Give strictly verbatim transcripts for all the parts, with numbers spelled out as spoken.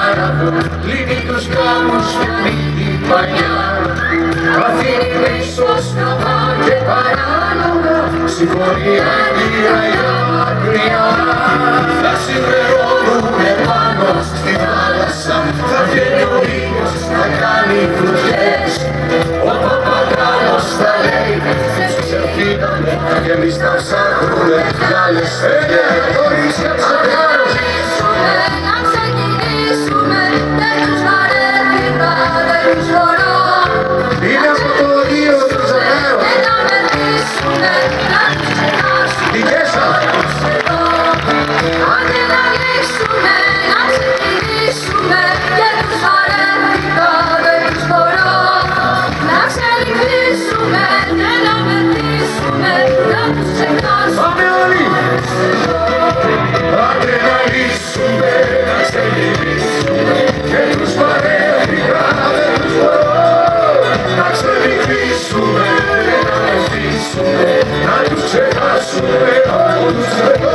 παράδο, κλείνει τους γάμους και μύτη πανιά. Αφήνει πίσω σκαβά και παράλογα, συγχωρεί άντια για μακριά. Θα συμπληρώνουμε πάνω στη θάλασσα, θα βγαίνει ο ήλιος να κάνει φρουτιές. Ο παπαγάλος θα λέει, ξεφύγαμε και εμείς θα ψάχνουμε κι άλλες φεγγές. Κορίτσια ψαχνάρως να ξεκινήσουμε, δεν τους βαρέθηκα, δεν τους χωρώ. είναι από το οδείο του Ζαχάρο. Δεν να μεθύσουνε, να τους ξεχάσουμε, Δικές σας. αν δεν ανοίξουνε, να ξεκινήσουμε, δεν τους βαρέθηκα, δεν τους χωρώ. Να ξελιχθήσουμε, δεν να μεθύσουνε, να τους ξεχάσουμε. Πάμε όλοι! Άντε να λύσουμε, να ξελιχθήσουμε και τους παρέλθηκα δεν τους μπορώ. Να ξελιχθήσουμε, να μεθύσουμε, να τους ξεχάσουμε από τους εδώ.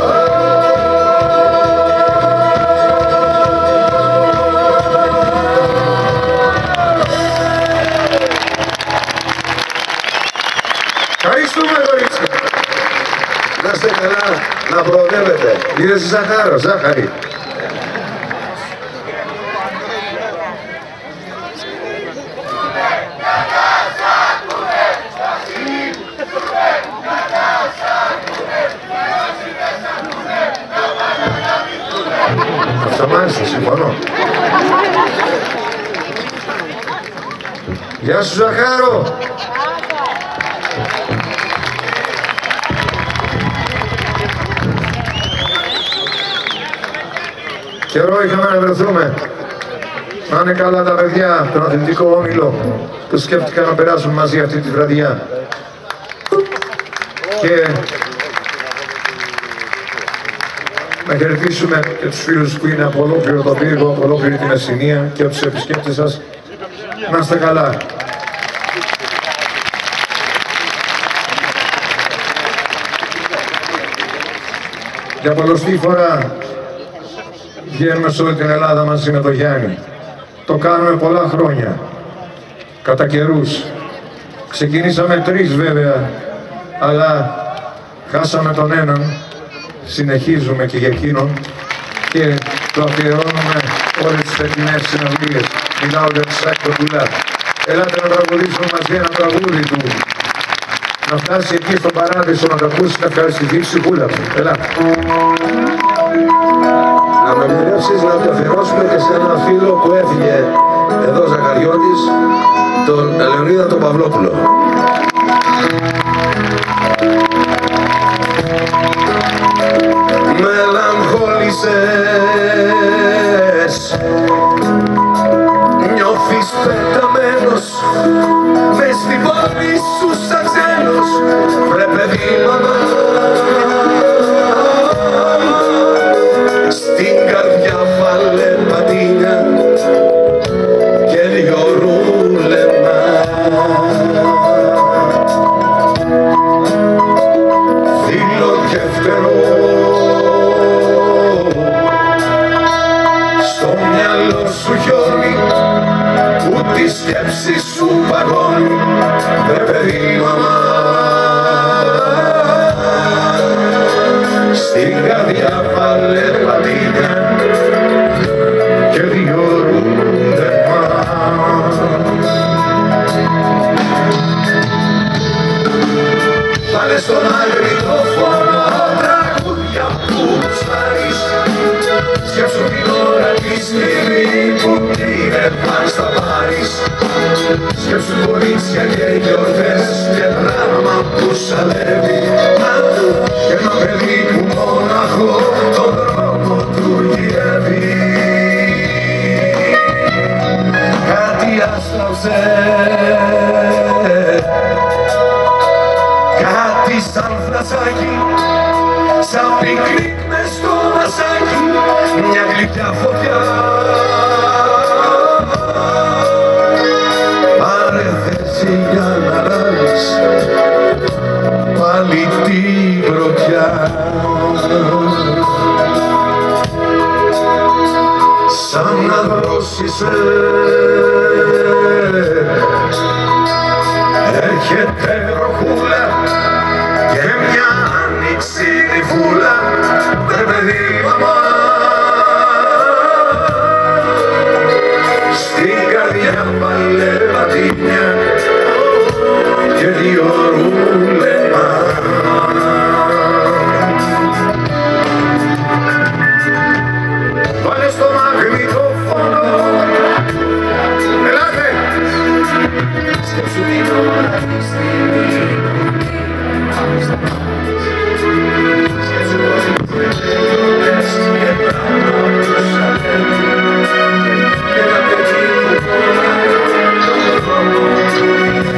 Ευχαριστούμε, κορίτσια. Να είστε καλά, να προοδεύετε. Είδες η Ζαχάρο, Ζάχαρη. Αυτομάλιστα, συμφωνώ. Γεια σου, Ζαχάρο. Καιρό είχαμε να βρεθούμε. Να είναι καλά τα παιδιά, τον αθλητικό όμιλο που σκέφτηκαν να περάσουν μαζί αυτή τη βραδιά. Και να χαιρετήσουμε και τους φίλους που είναι από ολόκληρο το πύργο, από ολόκληρη τη Μεσσηνία και τους επισκέπτες σας. Να είστε καλά. Για πολλωστή φορά βγαίνουμε σε όλη την Ελλάδα μαζί με τον Γιάννη. Το κάνουμε πολλά χρόνια, κατά καιρούς. Ξεκινήσαμε τρεις βέβαια, αλλά χάσαμε τον έναν, συνεχίζουμε και για εκείνον και το αφιερώνουμε όλες τις φετινές συναυλίες. Μιλάω για τους Σάκη Κοντουλά. Ελάτε να τραγουδήσουμε μαζί ένα τραγούδι του, να φτάσει εκεί στον παράδεισο να το ακούσει, να ευχαριστηθεί η ψυχούλα του. Ελάτε. Να με επιτρέψεις να το αφιερώσουμε και σε ένα φίλο που έφυγε εδώ Ζαχαριώτης, τον Λεωνίδα τον Παυλόπουλο. Μελαγχόλησες, νιώθεις πεταμένος μες στην πόλη σου σαν ξένος, βρε παιδί μαμά. Στην καρδιά βάλε πατίνια και δυο ρούλεμα. Φίλο και φτερό στο μυαλό σου χιόνι που τη σκέψη σου παγώνει, βρε παιδί μαμά. Στην καρδιά βάλε πατίνια και δυο ρούλεμα. Βάλε στον αγριτόφωνο τραγούδια που γουστάρεις. Σκέψου την ώρα τη στιγμή που είναι πας θα πάρεις. Σκέψου κορίτσια και γιορτές και δράμα που σαλεύει και ένα παιδί που μοναχό τον δρόμο του γυρεύει. Κάτι άστραψε, κάτι σαν φλασάκι, σαν πικνίκ μες στο μασάκι, μια γλυκιά φωτιά. Πάρε θέση για να λάβεις πάλι τη βροχιά. Σαν σταυρώσεις. Έρχεται βροχούλα και μια άνοιξη νυφούλα, βρε παιδί μαμά, στην καρδιά βάλε πατίνια και δύο ρούλεμα. Βάλε στο μαγνητόφωνο, ελάτε, σκέψου την ώρα τη στιγμή που στα μάτια, σκέψου πως είναι και πράγμα τους αδέρφοι και τα παιδί που πονάει τον δρόμο του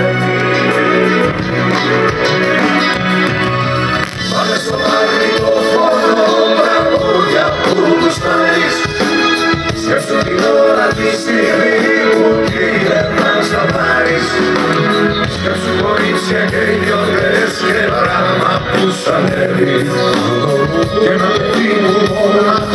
βάλε στο μαγνητόφωνο τραγούδια που γουστάρεις, σκέψου την ώρα τη στιγμή που κλείναν στα πάρεις, σκέψου κορίτσια και γιορτές και πράγμα που σ' ανέβει και ένα παιδί που πονάει